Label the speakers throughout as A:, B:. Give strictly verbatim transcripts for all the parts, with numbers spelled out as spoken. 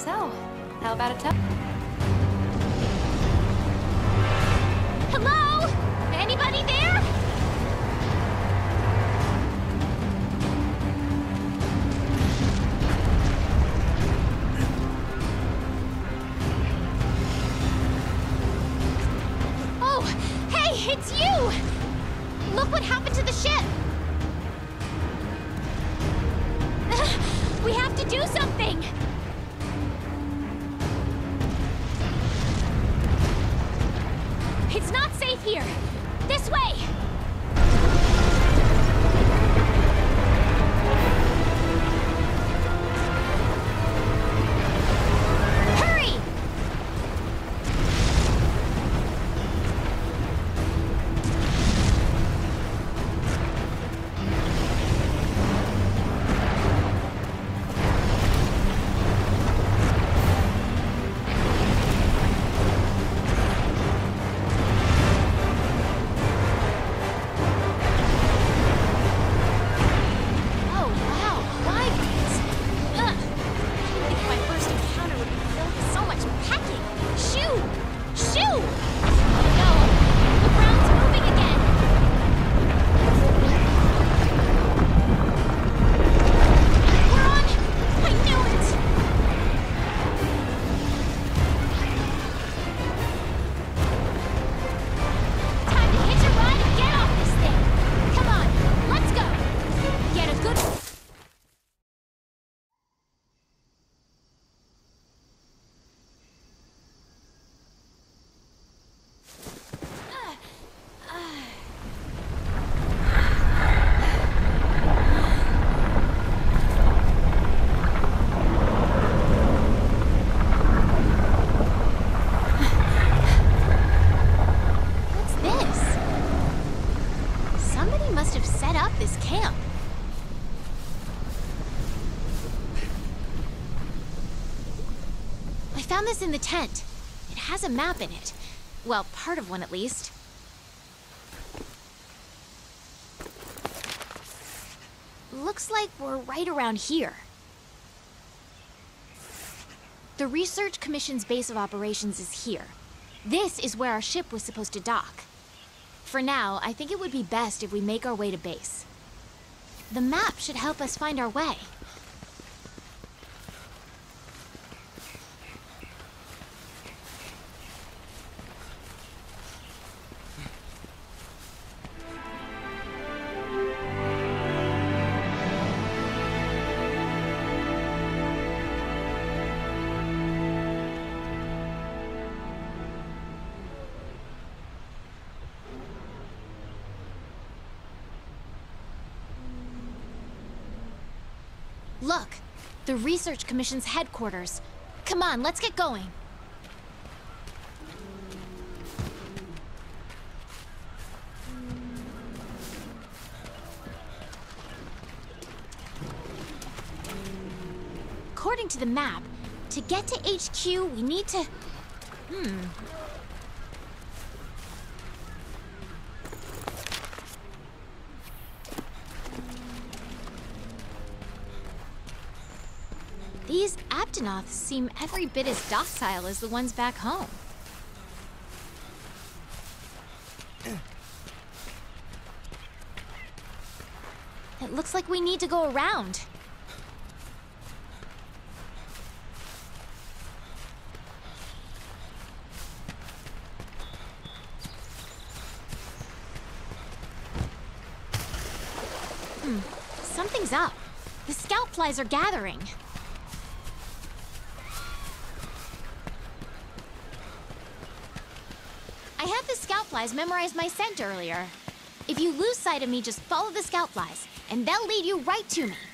A: So, how about a tow?
B: Hello? Anybody there? Oh, hey, it's you! Look what happened to the ship! We have to do something! It's not safe here! This way! Hurry! Oh, wow, libraries. Ugh. I think my first encounter would be filled with so much packing. Shoo! Shoo! Oh no! The ground's moving again! We're on! I knew it! Time to hitch a ride and get off this thing! Come on, let's go! Get a good... What's this? Somebody must have set up this camp. I found this in the tent. It has a map in it. Well, part of one at least. Looks like we're right around here. The Research Commission's base of operations is here. This is where our ship was supposed to dock. For now, I think it would be best if we make our way to base. The map should help us find our way. Look, the Research Commission's headquarters. Come on, let's get going. According to the map, to get to H Q, we need to... Hmm. These Aptonoths seem every bit as docile as the ones back home. It looks like we need to go around. Hmm, something's up. The scout flies are gathering. I had the scout flies memorize my scent earlier. If you lose sight of me, just follow the scout flies, and they'll lead you right to me.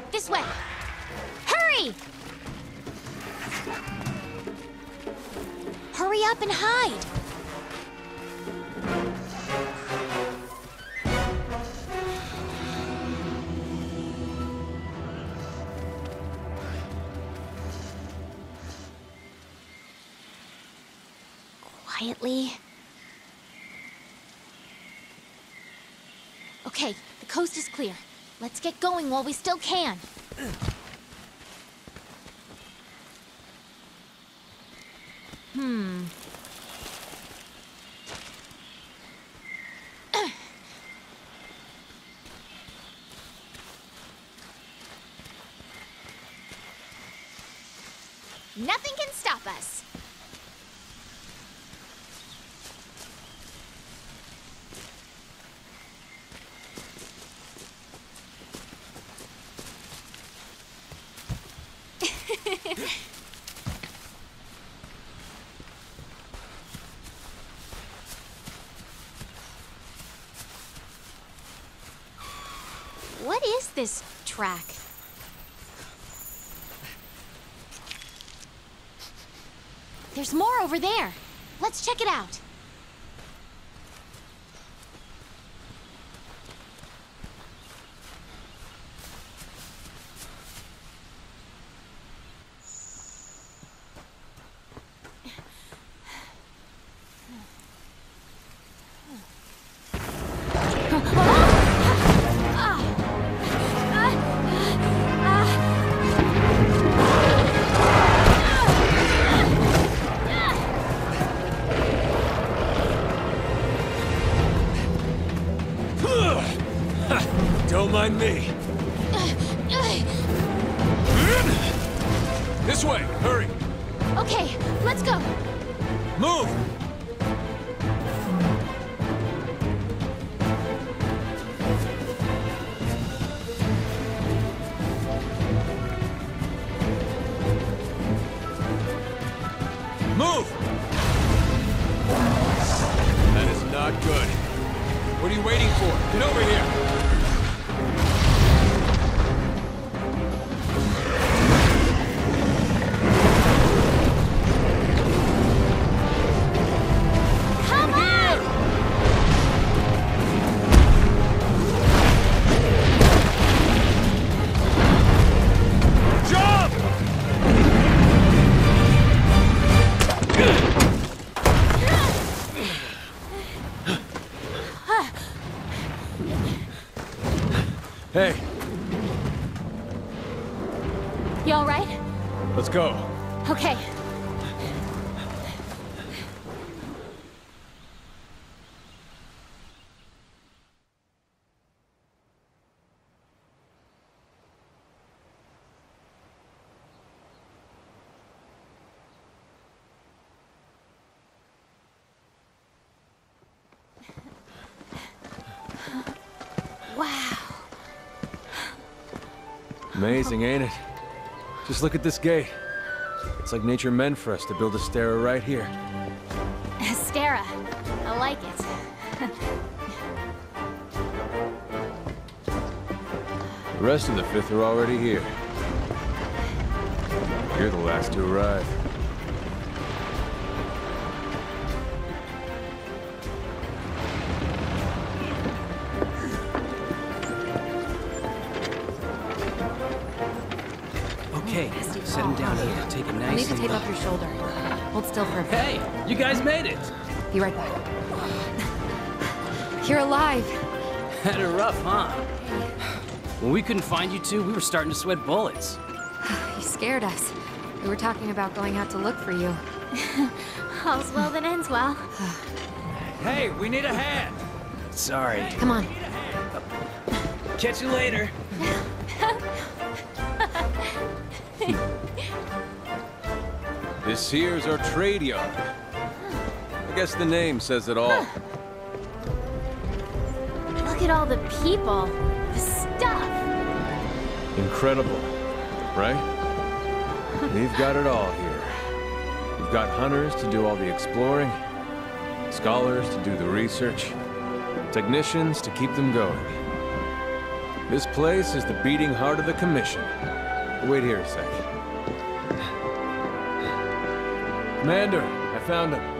B: This way! Hurry! Hurry up and hide! Quietly. Okay, the coast is clear. Let's get going while we still can. Hmm. Nothing can stop us. What is this track? There's more over there. Let's check it out.
C: Don't mind me. This way, hurry.
B: Okay, let's go.
C: Move! Move! That is not good. What are you waiting for? Get over here! Hey.
B: You all right?
C: Let's go.
B: Okay. Wow.
C: Amazing, ain't it? Just look at this gate. It's like nature meant for us to build a Astera right here.
B: Astera. I like it.
C: The rest of the Fifth are already here. You're the last to arrive.
D: Okay, set him down here. Take it nice.
A: I need to
D: and
A: tape
D: low.
A: up your shoulder. Hold still for a bit.
D: Hey, you guys made it.
A: Be right back. You're alive.
D: Had it rough, huh? When we couldn't find you two, we were starting to sweat bullets.
A: You scared us. We were talking about going out to look for you.
B: All's well that ends well.
D: Hey, we need a hand. Sorry.
A: Come on.
D: Catch you later.
C: This here's our trade yard. I guess the name says it all.
B: Look at all the people. The stuff.
C: Incredible, right? We've got it all here. We've got hunters to do all the exploring, scholars to do the research, technicians to keep them going. This place is the beating heart of the Commission. Wait here a sec. Commander, I found him.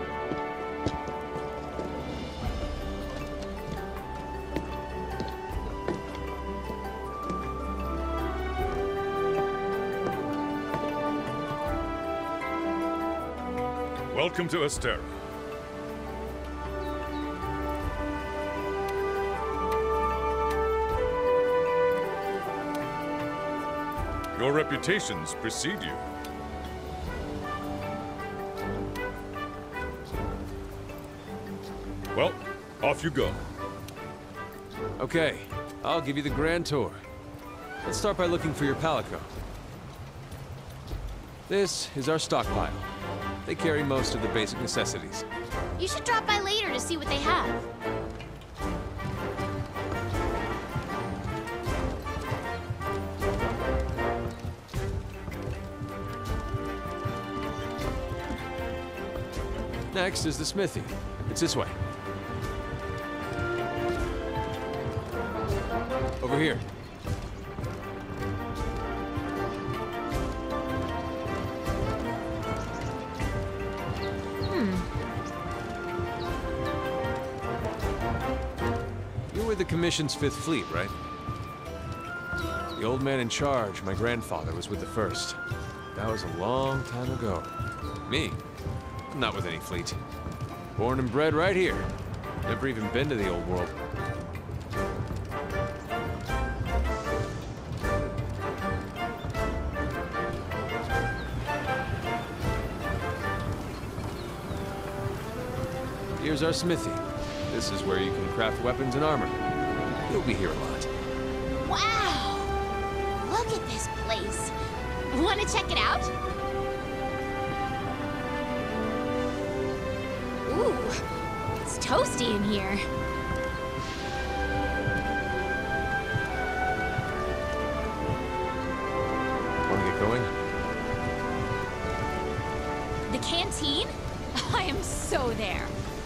E: Welcome to Astera. Your reputations precede you. Well, off you go.
C: Okay, I'll give you the grand tour. Let's start by looking for your Palico. This is our stockpile. They carry most of the basic necessities.
B: You should drop by later to see what they have.
C: Next is the smithy. It's this way. Over here. You're with the Commission's Fifth Fleet, right? The old man in charge, my grandfather, was with the First. That was a long time ago. Me? Not with any fleet. Born and bred right here. Never even been to the old world. Here's our smithy. This is where you can craft weapons and armor. You'll be here a lot.
B: Wow! Look at this place. Want to check it out? Ooh, it's toasty in here.
C: Want to get going?
B: The canteen? I am so there.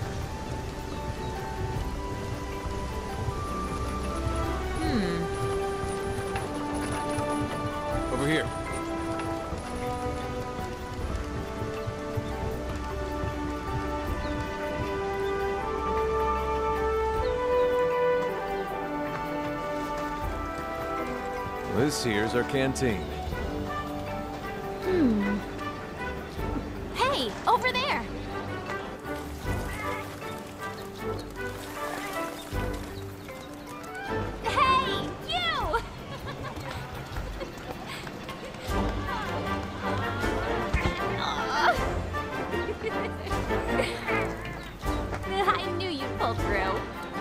C: Over here. This here's our canteen.
B: Hmm. Hey, over there! Hey, you! I knew you'd pull through.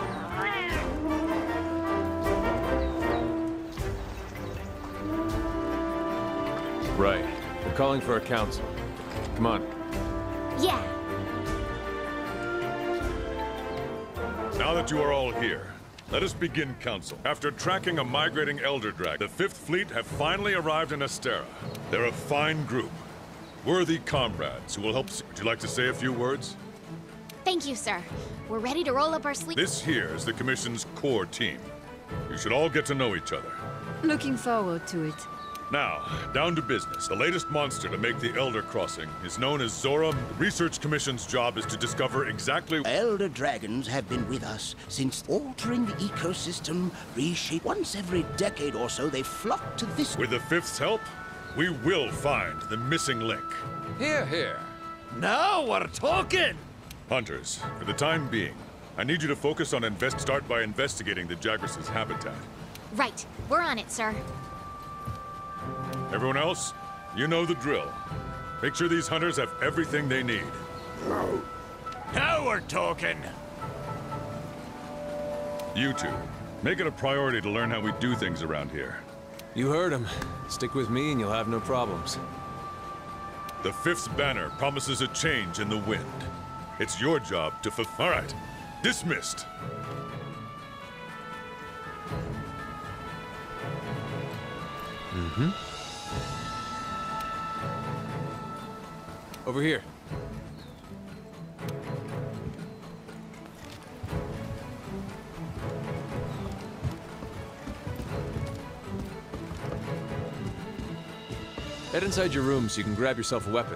C: Right. We're calling for a council. Come on.
B: Yeah.
E: Now that you are all here, let us begin council. After tracking a migrating Elder Dragon, the Fifth Fleet have finally arrived in Astera. They're a fine group. Worthy comrades who will help... Would you like to say a few words?
B: Thank you, sir. We're ready to roll up our sleeves.
E: This here is the Commission's core team. You should all get to know each other.
F: Looking forward to it.
E: Now, down to business. The latest monster to make the Elder Crossing is known as Zora. The Research Commission's job is to discover exactly...
G: Elder dragons have been with us since altering the ecosystem, reshape. Once every decade or so, they flock to this...
E: With the Fifth's help, we will find the missing link.
H: Here, here. Now we're talking!
E: Hunters, for the time being, I need you to focus on invest. Start by investigating the Jagras' habitat.
B: Right. We're on it, sir.
E: Everyone else, you know the drill. Make sure these hunters have everything they need.
H: Now we're talking!
E: You two, make it a priority to learn how we do things around here.
C: You heard him. Stick with me and you'll have no problems.
E: The Fifth's banner promises a change in the wind. It's your job to fulfill. All right, dismissed.
C: Mm-hmm. Over here. Head inside your room so you can grab yourself a weapon.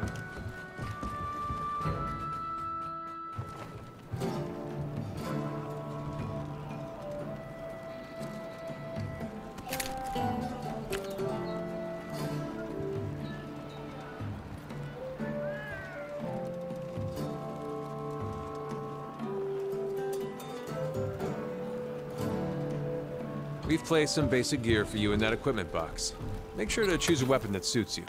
C: We've placed some basic gear for you in that equipment box. Make sure to choose a weapon that suits you.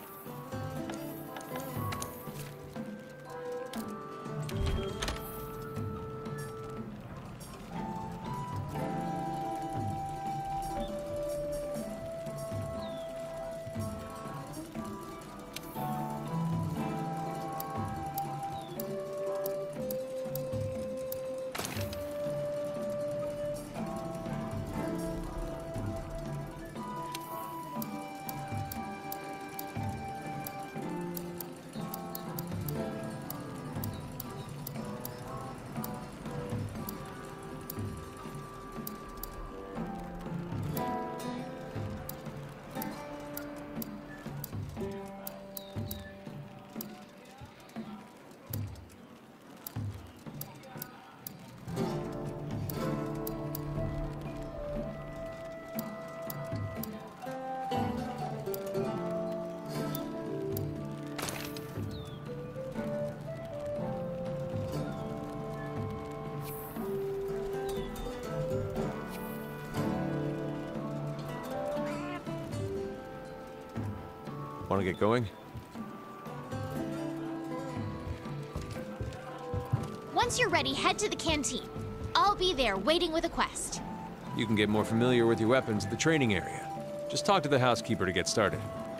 C: Want to get going?
B: Once you're ready, head to the canteen. I'll be there waiting with a quest.
C: You can get more familiar with your weapons at the training area. Just talk to the housekeeper to get started.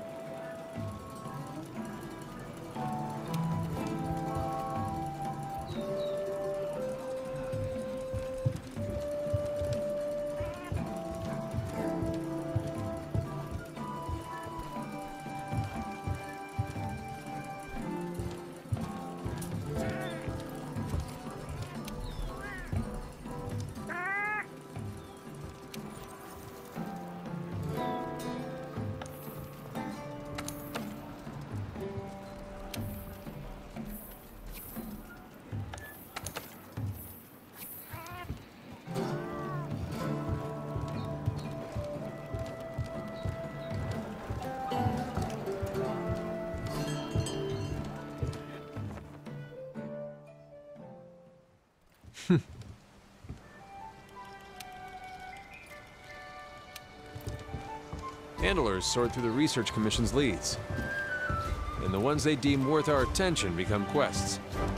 C: Handlers sort through the Research Commission's leads. And the ones they deem worth our attention become quests.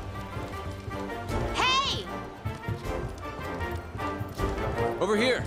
B: Hey!
C: Over here!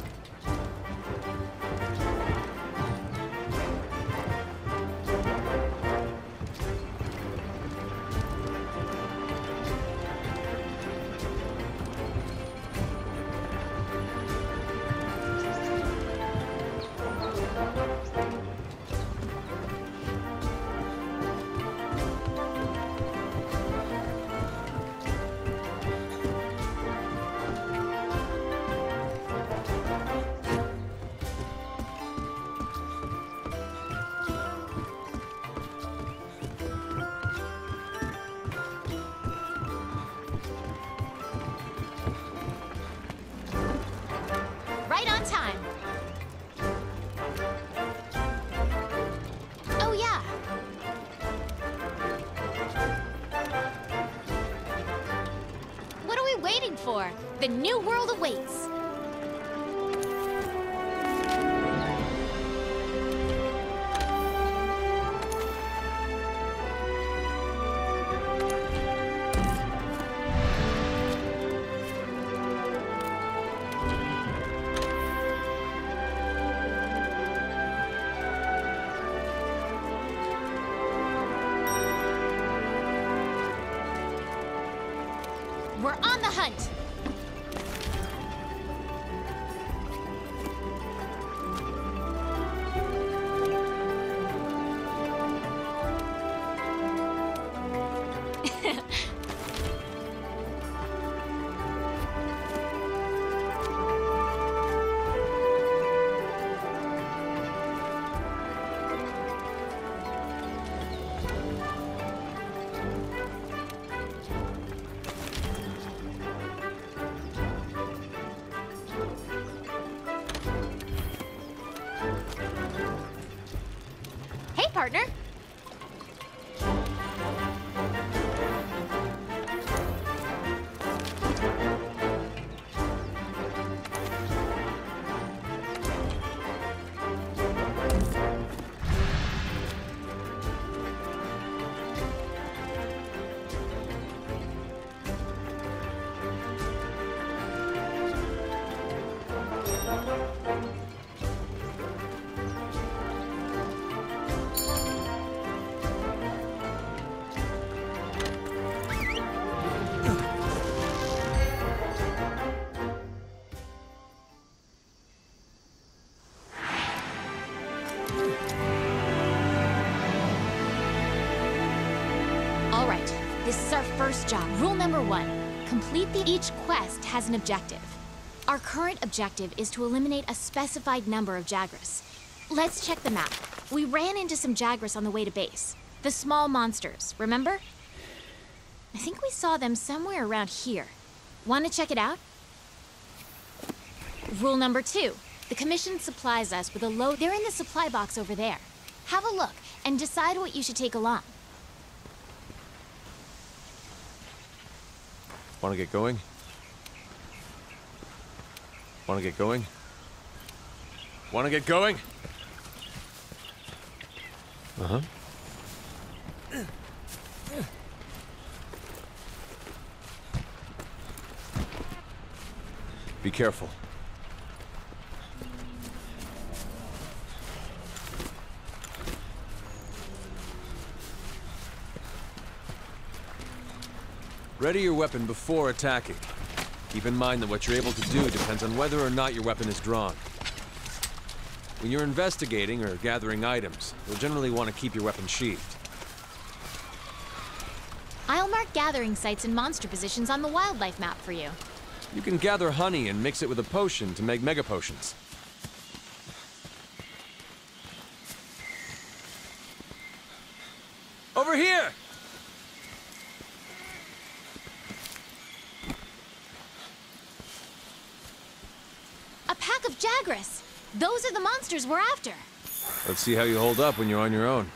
B: Right on time. Oh, yeah. What are we waiting for? The new world awaits. We're on the hunt. Hey, partner. All right, this is our first job. Rule number one, complete the each quest has an objective. Our current objective is to eliminate a specified number of Jagras. Let's check the map. We ran into some Jagras on the way to base. The small monsters, remember? I think we saw them somewhere around here. Want to check it out? Rule number two, the Commission supplies us with a load. They're in the supply box over there. Have a look and decide what you should take along.
C: Want to get going? Want to get going? Want to get going? Uh-huh. Be careful. Ready your weapon before attacking. Keep in mind that what you're able to do depends on whether or not your weapon is drawn. When you're investigating or gathering items, you'll generally want to keep your weapon sheathed.
B: I'll mark gathering sites and monster positions on the wildlife map for you.
C: You can gather honey and mix it with a potion to make mega potions. Over here!
B: A pack of Jagras! Those are the monsters we're after!
C: Let's see how you hold up when you're on your own.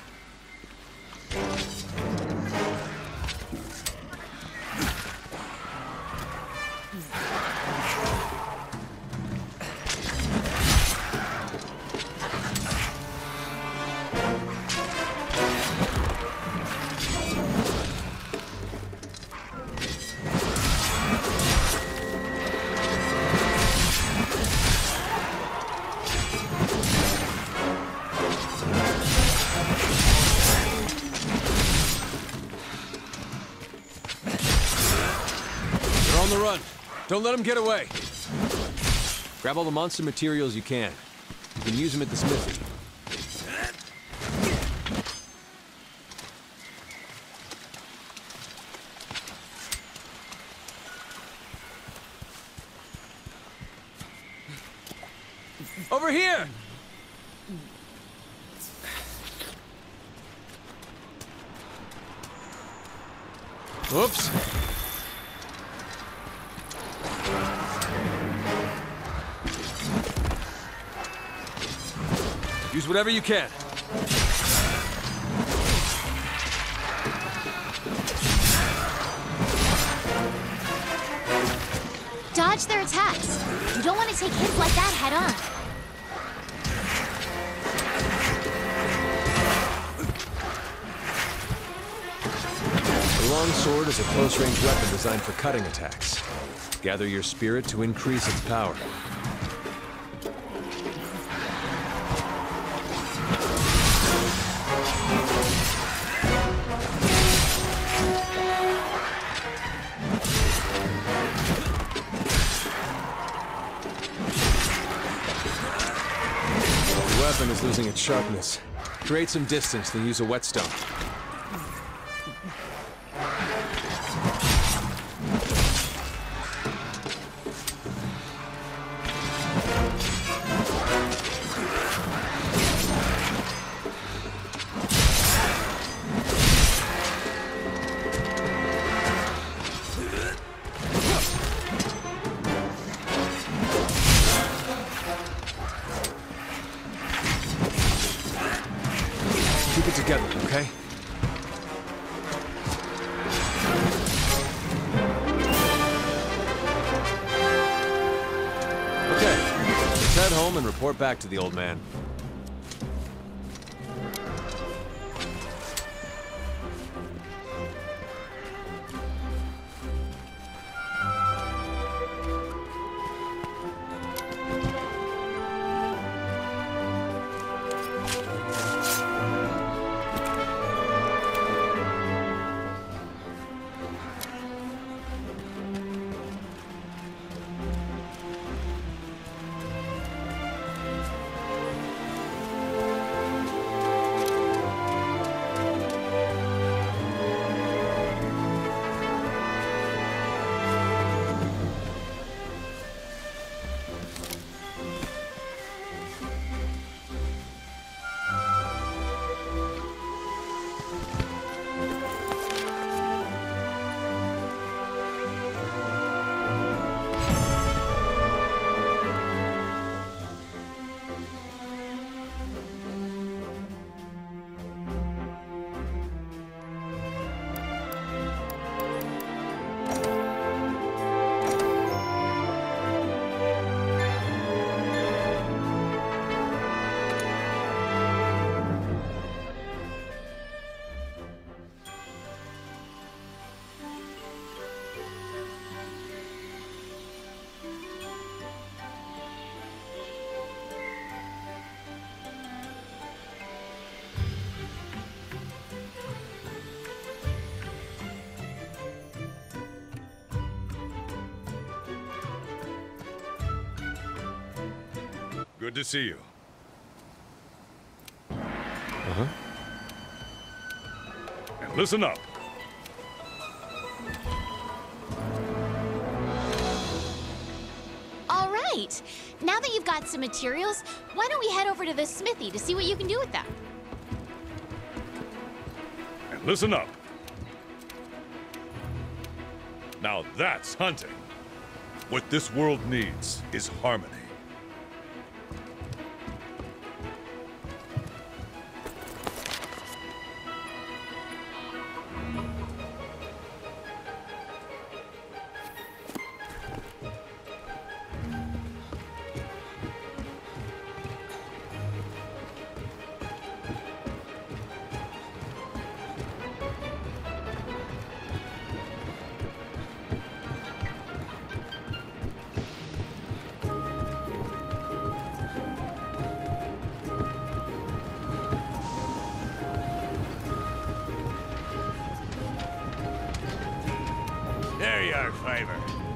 C: On the run. Don't let them get away. Grab all the monster materials you can. You can use them at the smithy. Over here! Whoops. Use whatever you can.
B: Dodge their attacks. You don't want to take hits like that head on.
C: The long sword is a close-range weapon designed for cutting attacks. Gather your spirit to increase its power. The weapon is losing its sharpness. Create some distance, then use a whetstone. keep it together, okay? Okay, let's head home and report back to the old man.
E: Good to see you.
C: Uh-huh.
E: And listen up.
B: All right. Now that you've got some materials, why don't we head over to the smithy to see what you can do with them?
E: And listen up. Now that's hunting. What this world needs is harmony.
H: There you are, Fiver.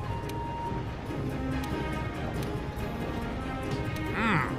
H: Mmm.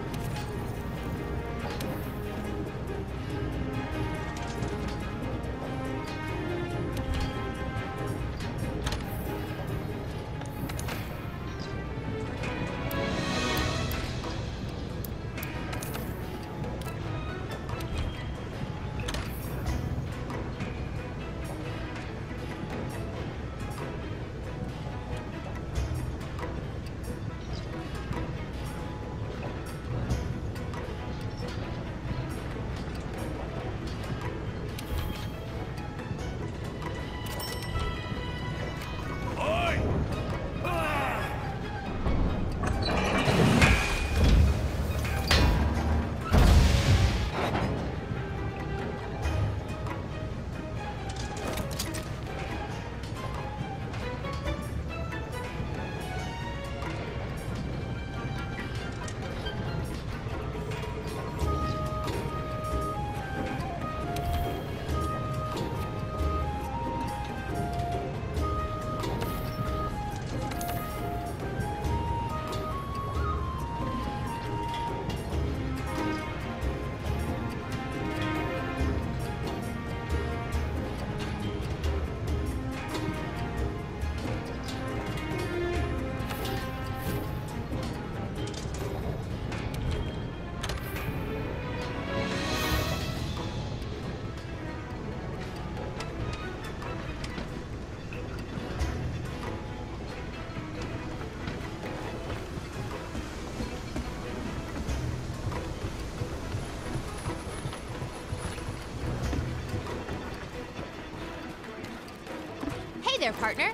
B: there, partner.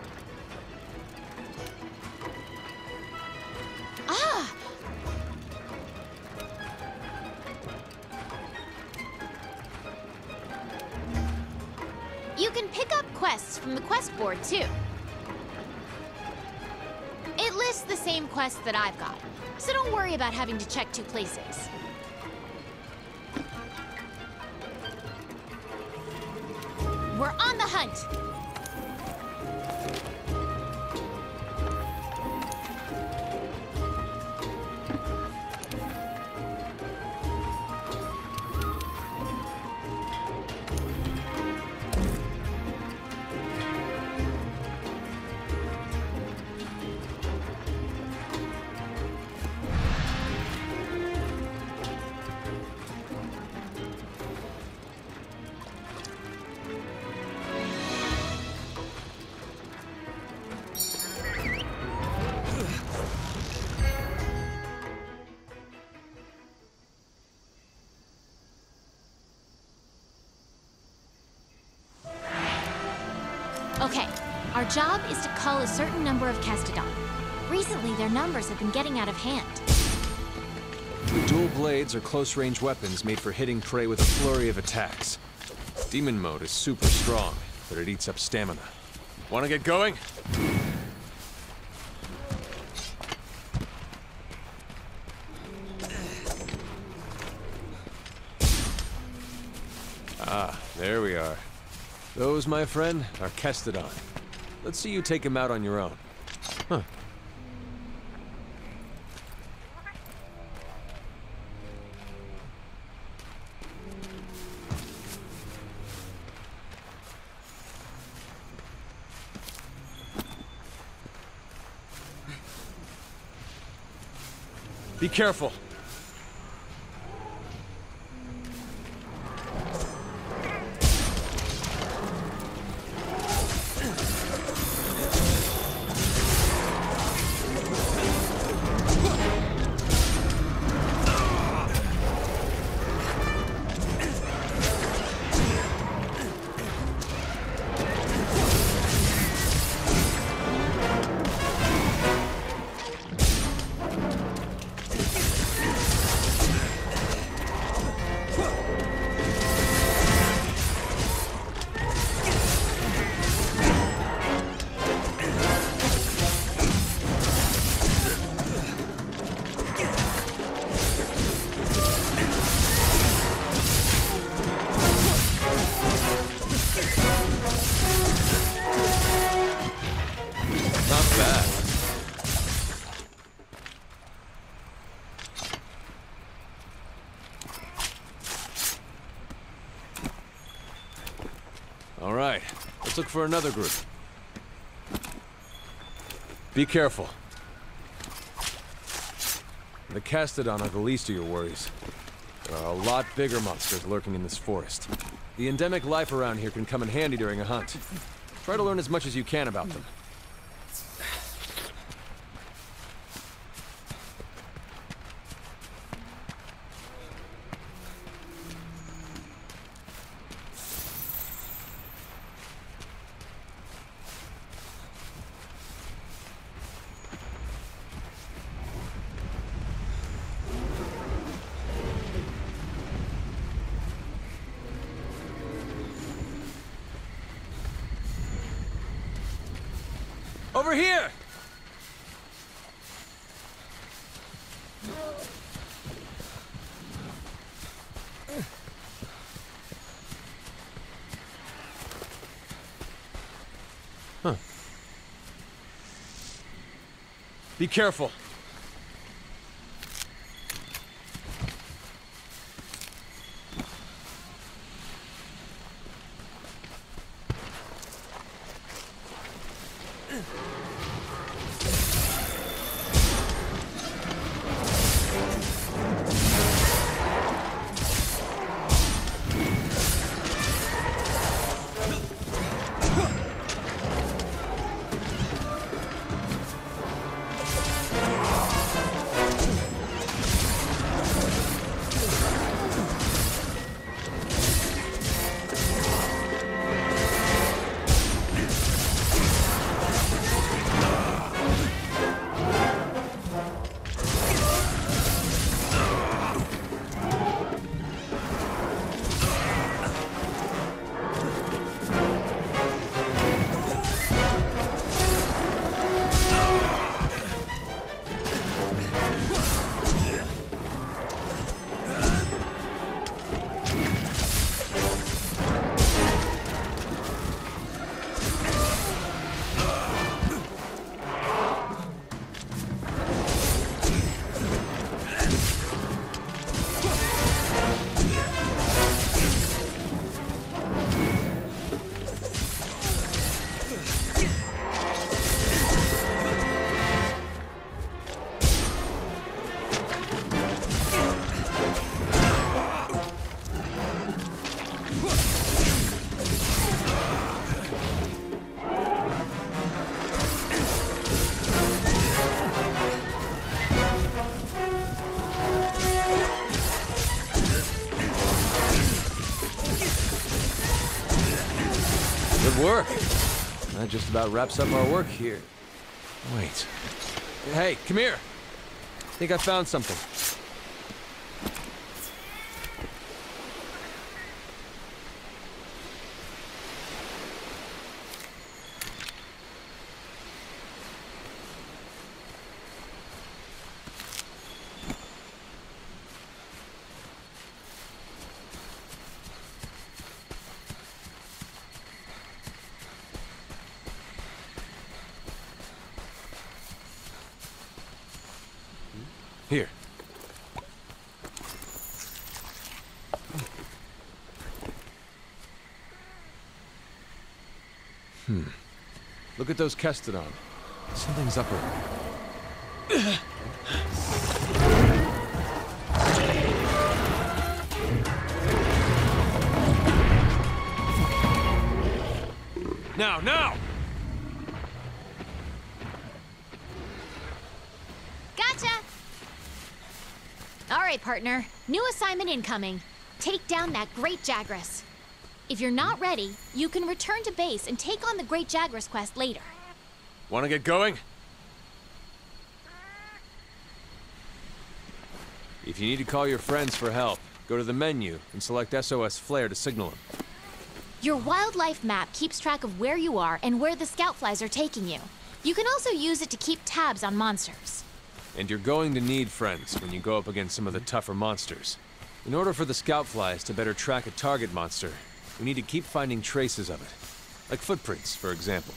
B: Ah! You can pick up quests from the quest board, too. It lists the same quests that I've got, so don't worry about having to check two places. We're on the hunt! Okay, our job is to cull a certain number of Kestodon. Recently, their numbers have been getting out of hand.
C: The dual blades are close-range weapons made for hitting prey with a flurry of attacks. Demon mode is super strong, but it eats up stamina. Wanna get going? Ah, there we are. Those, my friend, are Kestodon. Let's see you take him out on your own. Huh. Be careful. All right, let's look for another group. Be careful. The Kestodon are the least of your worries. There are a lot bigger monsters lurking in this forest. The endemic life around here can come in handy during a hunt. Try to learn as much as you can about them. Over here! Huh. Be careful. Good work. That just about wraps up our work here. Wait. Hey, come here. I think I found something. Here. Hmm. Look at those Kestodon. Something's up her. Now, now!
B: Gotcha! All right, partner. New assignment incoming. Take down that Great Jagras. If you're not ready, you can return to base and take on the Great Jagras quest later.
C: Wanna get going? If you need to call your friends for help, go to the menu and select S O S Flare to signal them.
B: Your wildlife map keeps track of where you are and where the scout flies are taking you. You can also use it to keep tabs on monsters.
C: And you're going to need friends when you go up against some of the tougher monsters. In order for the scout flies to better track a target monster, we need to keep finding traces of it. Like footprints, for example.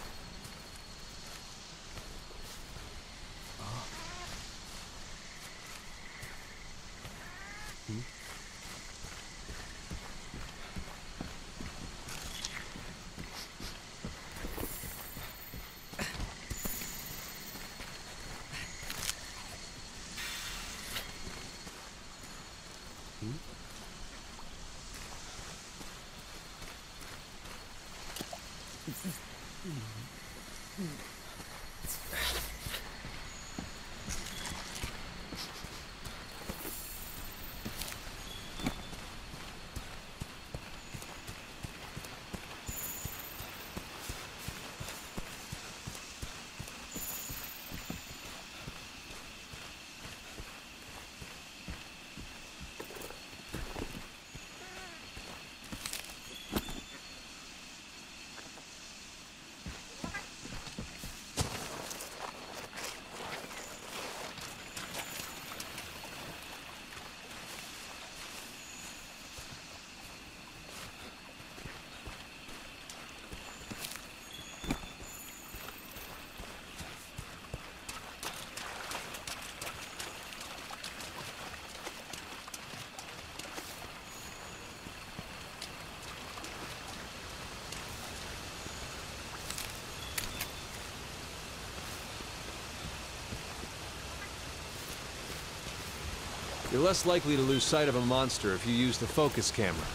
C: You're less likely to lose sight of a monster if you use the focus camera.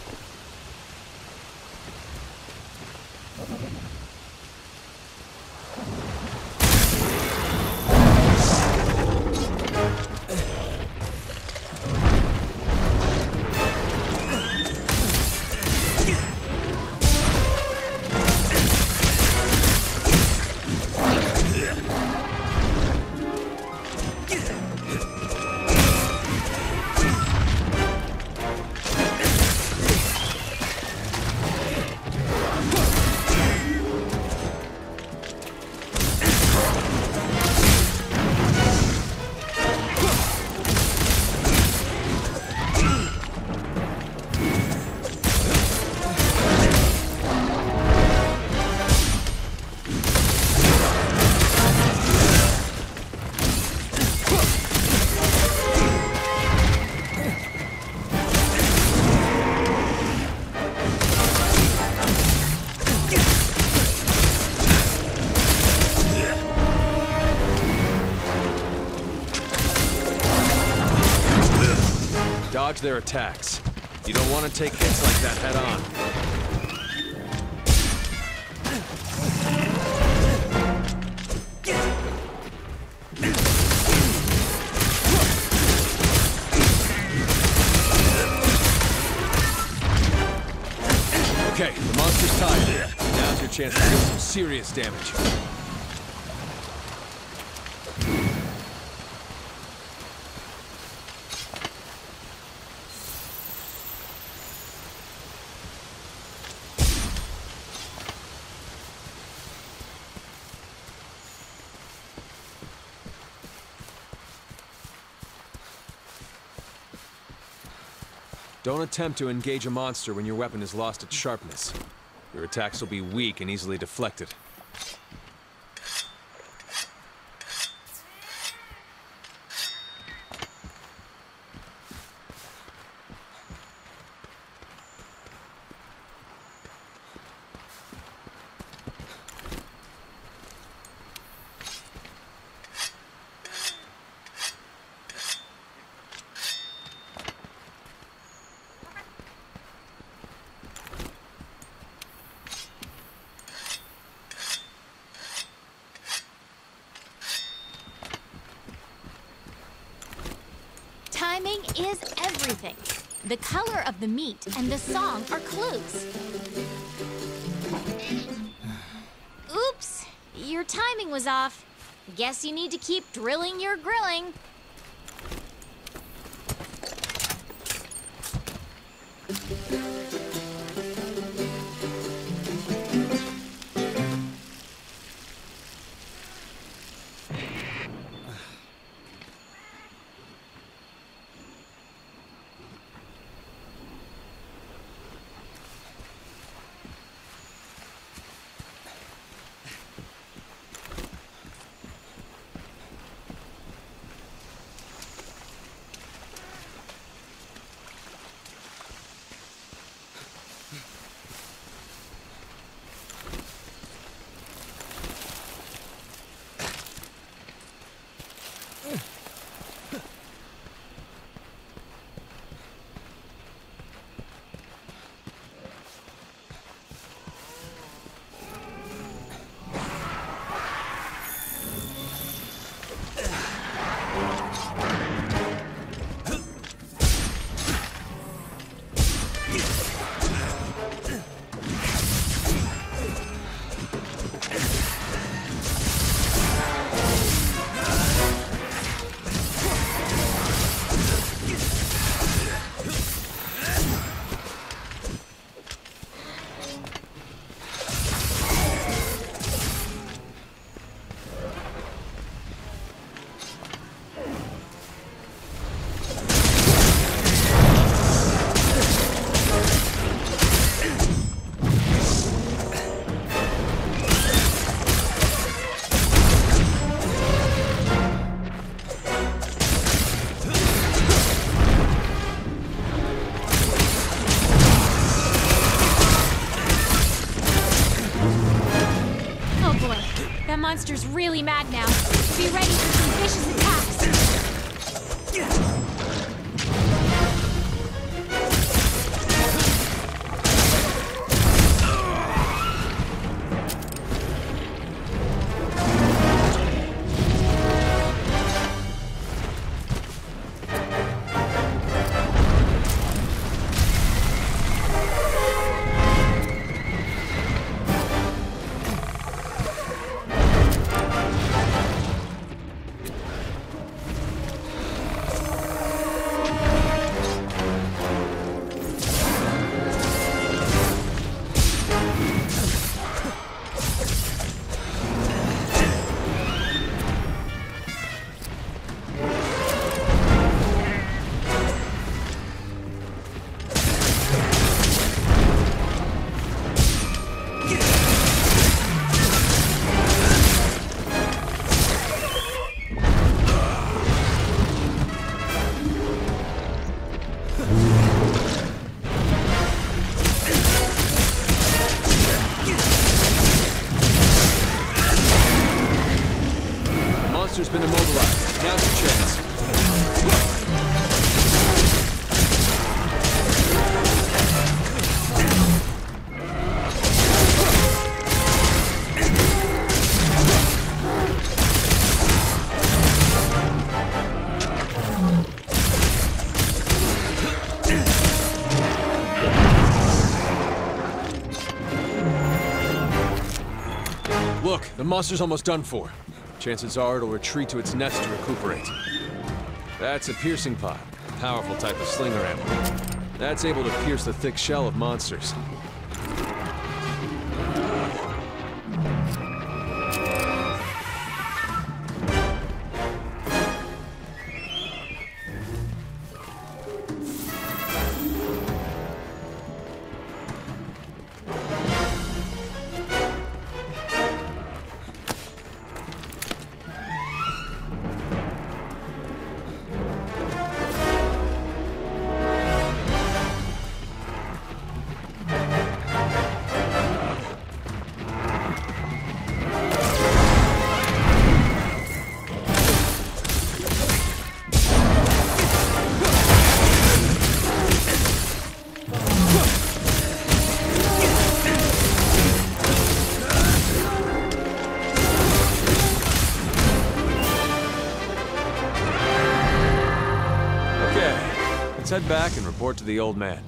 C: Dodge their attacks. You don't want to take hits like that head on. Okay, the monster's tired. Now's your chance to deal some serious damage. Don't attempt to engage a monster when your weapon is lost its sharpness. Your attacks will be weak and easily deflected.
B: Timing is everything. The color of the meat and the song are clues. Oops, your timing was off. Guess you need to keep drilling your grilling. Monster's really mad now. Be ready for some vicious attacks.
C: Look, the monster's almost done for. Chances are it'll retreat to its nest to recuperate. That's a piercing pod, a powerful type of slinger ammo. That's able to pierce the thick shell of monsters. Let's head back and report to the old man.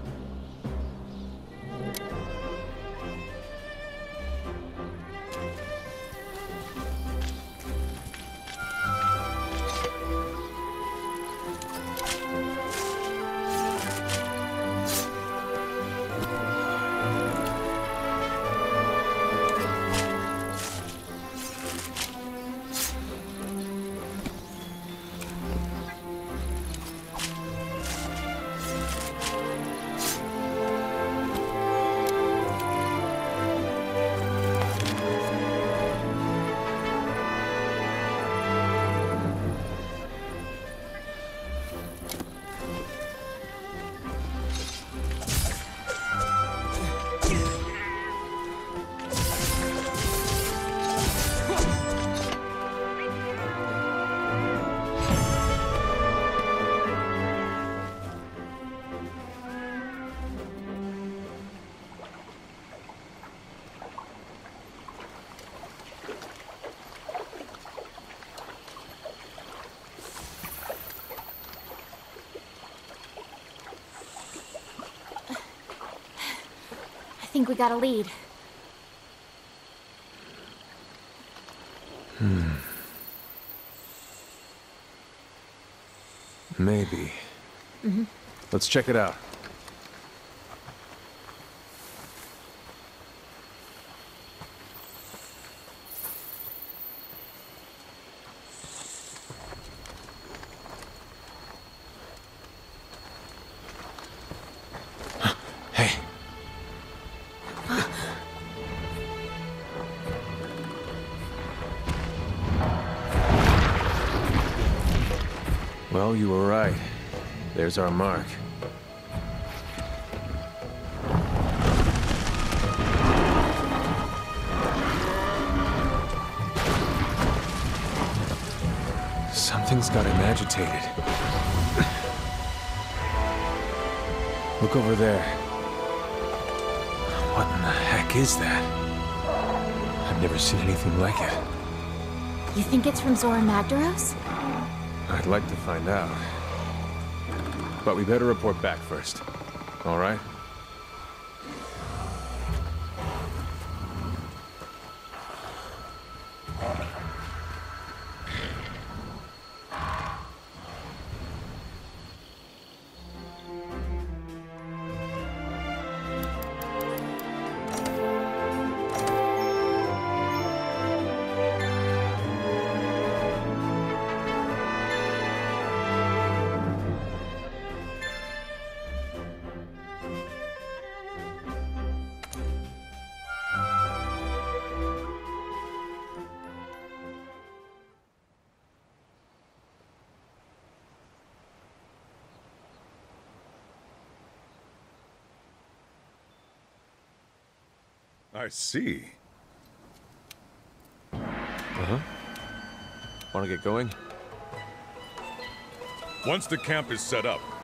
B: I think we got a lead.
C: Hmm. Maybe.
B: Mm-hmm.
C: Let's check it out. Hey. Well, you were right. There's our mark. Something's got him agitated. Look over there. What in the heck is that? I've never seen anything like it.
B: You think it's from Zora Magdaros?
C: I'd like to find out. But we better report back first. All right?
E: I see.
C: Uh-huh. Want to get going?
E: Once the camp is set up,